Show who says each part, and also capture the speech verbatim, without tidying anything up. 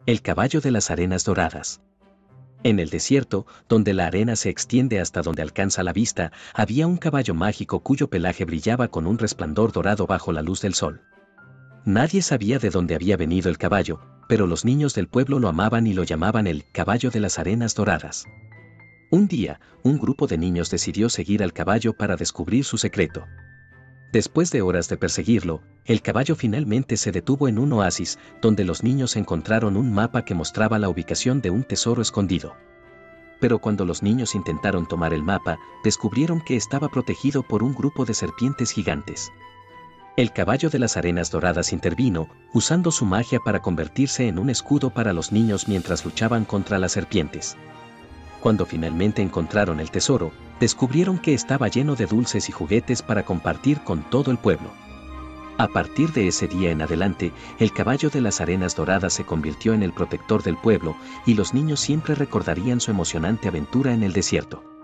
Speaker 1: El caballo de las arenas doradas. En el desierto, donde la arena se extiende hasta donde alcanza la vista, había un caballo mágico cuyo pelaje brillaba con un resplandor dorado bajo la luz del sol. Nadie sabía de dónde había venido el caballo, pero los niños del pueblo lo amaban y lo llamaban el caballo de las arenas doradas. Un día, un grupo de niños decidió seguir al caballo para descubrir su secreto. Después de horas de perseguirlo, el caballo finalmente se detuvo en un oasis, donde los niños encontraron un mapa que mostraba la ubicación de un tesoro escondido. Pero cuando los niños intentaron tomar el mapa, descubrieron que estaba protegido por un grupo de serpientes gigantes. El caballo de las arenas doradas intervino, usando su magia para convertirse en un escudo para los niños mientras luchaban contra las serpientes. Cuando finalmente encontraron el tesoro, descubrieron que estaba lleno de dulces y juguetes para compartir con todo el pueblo. A partir de ese día en adelante, el caballo de las arenas doradas se convirtió en el protector del pueblo, y los niños siempre recordarían su emocionante aventura en el desierto.